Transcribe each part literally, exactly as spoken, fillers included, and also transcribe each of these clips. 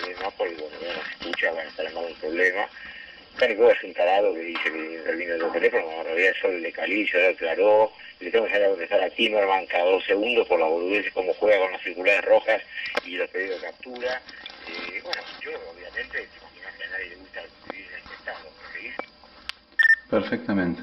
más porque cuando no nos escucha van a estar en un problema. Cánico es un tarado que dice que intervino en el teléfono, cuando en realidad solo le calizo, le aclaró, le tengo que salir a contestar a Timerman cada dos segundos por la boludez, cómo juega con las circulares rojas y los pedidos de captura. Eh, bueno, yo obviamente, te imaginas que a nadie le gusta vivir en este estado, ¿sí? Perfectamente.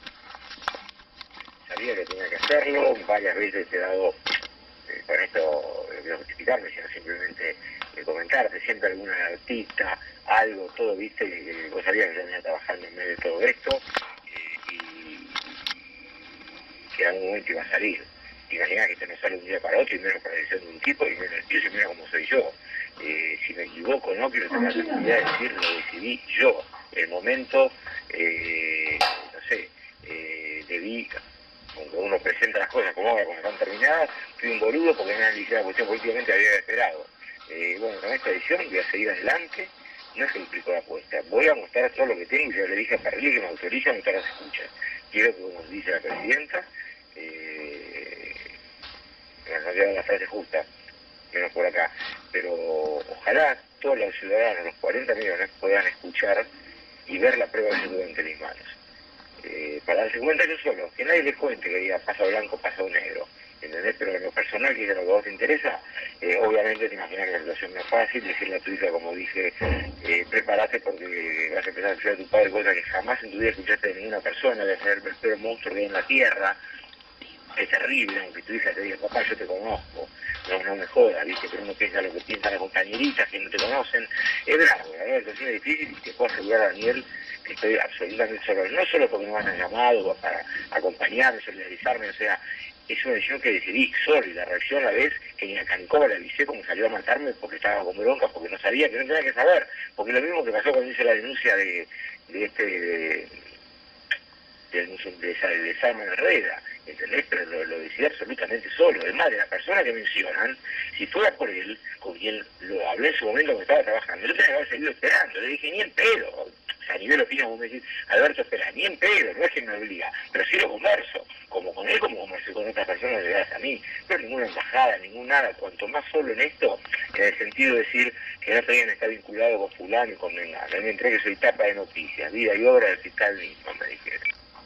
Sabía que tenía que hacerlo, varias veces he dado, eh, con esto no quiero justificarme, sino simplemente eh, comentarte, siempre alguna artista, algo, todo, viste, que vos sabías que yo venía trabajando en medio de todo esto, eh, y, y que en algún momento iba a salir. Imaginás que esto no sale un día para otro, y menos para la decisión de un tipo, y menos el tío, y mira cómo soy yo. Eh, si me equivoco, no quiero tener la tranquilidad de decir, lo decidí yo. El momento, eh, no sé, eh, debí, cuando uno presenta las cosas como ahora, cuando están terminadas, fui un boludo porque no analicé la cuestión políticamente, había esperado. Eh, bueno, con esta edición voy a seguir adelante, no se duplico la apuesta, voy a mostrar todo lo que tengo, y ya le dije a Perlí que me autoriza a mostrar las escuchas. Quiero que, como dice la presidenta, eh, no queda la frase justa, menos por acá, pero ojalá todos los ciudadanos, los cuarenta millones, puedan escuchar y ver la prueba que yo tuve entre mis manos. Eh, para darse cuenta yo solo, que nadie les cuente que diga paso blanco, paso negro, ¿entendés? Pero en lo personal, que es lo que a vos te interesa, eh, obviamente te imaginas que la situación no es fácil, decirle a tu hija, como dije, eh, prepárate porque vas a empezar a escuchar a tu padre cosas que jamás en tu vida escuchaste de ninguna persona, de ser el peor monstruo que hay en la tierra. Es terrible, aunque tu hija te diga, papá, yo te conozco, no, no me jodas, ¿viste? Pero uno piensa lo que piensan las compañeritas que no te conocen. Es bravo, la verdad, es difícil, y te puedo asegurar, Daniel, que estoy absolutamente solo, no solo porque me han llamado para acompañarme, solidarizarme, o sea, es una decisión que decidí solo, y la reacción a la vez que ni a Canicova le avisé como salió a matarme porque estaba con bronca, porque no sabía, que no tenía que saber, porque lo mismo que pasó cuando hice la denuncia de, de este... De, del de, de, de Salman Herrera, ¿entendés? Pero lo, lo decidí absolutamente solo. Además, de la persona que mencionan, si fuera por él, con quien lo hablé en su momento cuando estaba trabajando, yo tenía que haber seguido esperando. Le dije, ni en pedo. O sea, a nivel opinión, vos me decís, Alberto, espera, ni en pedo, no es que me obliga, pero sí lo converso, como con él, como conversé con otras personas llegadas a mí. Pero ninguna embajada, ningún nada, cuanto más solo en esto, en el sentido de decir que no podían estar vinculado con fulano y con mengano. A mí me entregué, soy tapa de noticias, vida y obra del fiscal mismo, me dijeron.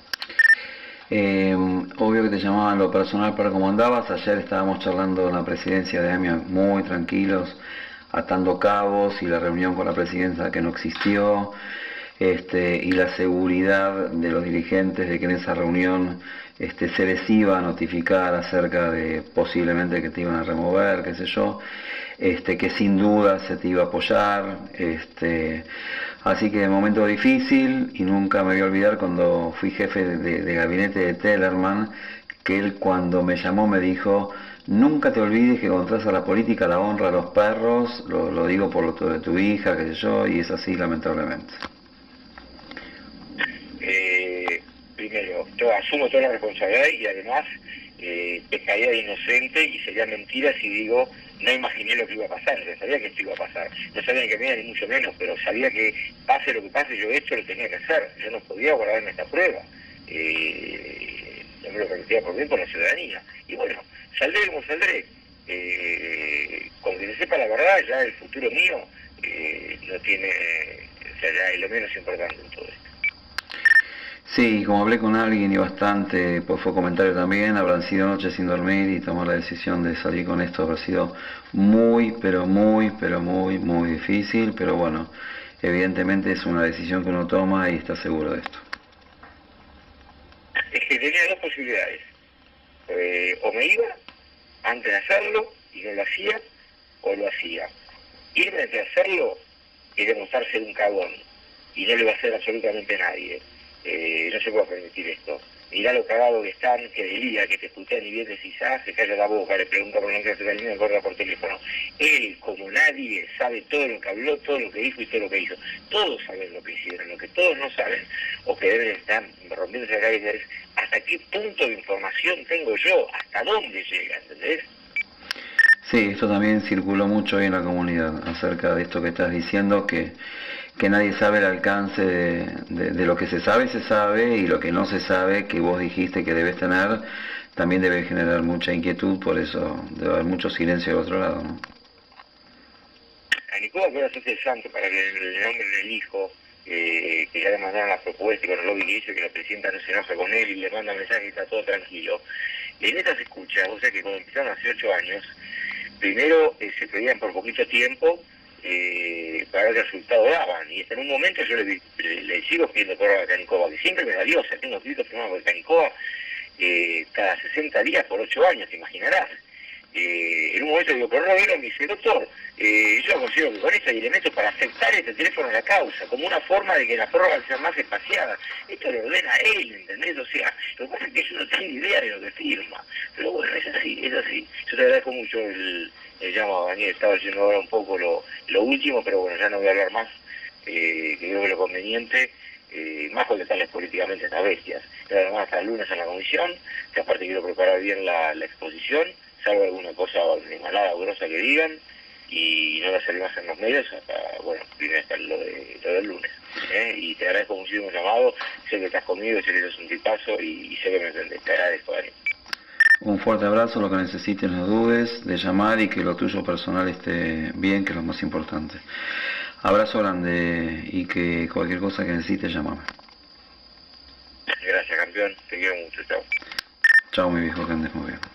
Eh, obvio que te llamaban lo personal para cómo andabas. Ayer estábamos charlando en la presidencia de AMIA muy tranquilos, atando cabos, y la reunión con la presidenta que no existió, este, y la seguridad de los dirigentes de que en esa reunión este, se les iba a notificar acerca de posiblemente que te iban a remover, qué sé yo, este, que sin duda se te iba a apoyar. Este, así que de momento difícil, y nunca me voy a olvidar cuando fui jefe de, de, de gabinete de Tellerman, que él cuando me llamó me dijo: nunca te olvides que cuando entras a la política la honra a los perros, lo, lo digo por lo de tu hija, qué sé yo, y es así lamentablemente. Eh, primero, yo asumo toda la responsabilidad, y además eh, pecaría de inocente y sería mentira si digo no imaginé lo que iba a pasar. Yo sabía que esto iba a pasar, no sabía que me iba, ni mucho menos, pero sabía que pase lo que pase, yo esto lo tenía que hacer, yo no podía guardarme esta prueba, eh, no me lo permitía por bien, por la ciudadanía, y bueno, saldré como saldré, eh, con que se sepa la verdad, ya el futuro mío eh, no tiene, o sea, ya es lo menos importante en todo esto. Sí, como hablé con alguien y bastante, pues fue comentario también, habrán sido noches sin dormir, y tomar la decisión de salir con esto habrá sido muy, pero muy, pero muy, muy difícil, pero bueno, evidentemente es una decisión que uno toma y está seguro de esto. Es que tenía dos posibilidades, eh, o me iba antes de hacerlo y no lo hacía, o lo hacía. Irme antes de hacerlo y demostrar ser un cagón, y no le va a hacer absolutamente a nadie. Eh, no se puede permitir esto. Mirá lo cagado que están, que diría que te putean y bien decís, ah, se calla la boca, le pregunta por la que la línea, corta por teléfono. Él, como nadie, sabe todo lo que habló, todo lo que dijo y todo lo que hizo. Todos saben lo que hicieron, lo que todos no saben, o que deben estar rompiéndose la cabeza, es hasta qué punto de información tengo yo, hasta dónde llega, ¿entendés? Sí, esto también circuló mucho hoy en la comunidad, acerca de esto que estás diciendo, que, que nadie sabe el alcance de, de, de lo que se sabe, se sabe, y lo que no se sabe, que vos dijiste que debes tener, también debe generar mucha inquietud, por eso debe haber mucho silencio del otro lado, ¿no? Canicoba, que ahora se hace el santo para que le nombren el hijo, eh, que ya le mandaron la propuesta y con el lobby que hizo, que la presidenta no se enoja con él y le manda mensajes y está todo tranquilo. En estas escuchas, o sea que cuando empezaron hace ocho años, primero eh, se pedían por poquito tiempo eh, para ver qué resultado daban. Y hasta en un momento yo le, le, le sigo pidiendo prórroga a Canicoba, que siempre me la dio, o sea, tengo escrito firmado por Canicoba eh, cada sesenta días por ocho años, te imaginarás. Eh, en un momento digo, pero no vino, me dice, doctor, eh, yo considero que con esto hay elementos para aceptar este teléfono a la causa, como una forma de que la prórroga sea más espaciada. Esto lo ordena él, ¿entendés? O sea, lo que pasa es que yo no tengo idea de lo que firma. Pero bueno, es así, es así. Yo te agradezco mucho el, el llamado, Daniel. Estaba oyendo ahora un poco lo, lo último, pero bueno, ya no voy a hablar más, eh, que creo que lo conveniente, eh, más contestarles políticamente a estas bestias. Pero además hasta el lunes en la comisión, que aparte quiero preparar bien la, la exposición, salvo alguna cosa malada o grosa que digan, y no la salimos en los medios hasta, bueno, primero hasta lo, de, lo del lunes. ¿eh? Y te agradezco muchísimo el llamado, sé que estás conmigo, sé que eres un tipazo y, y sé que me entendés. Te agradezco, Dani. Un fuerte abrazo, lo que necesites no dudes de llamar y que lo tuyo personal esté bien, que es lo más importante. Abrazo grande y que cualquier cosa que necesites, llamame. Gracias, campeón, te quiero mucho, chao. Chao, mi viejo, que andes muy bien.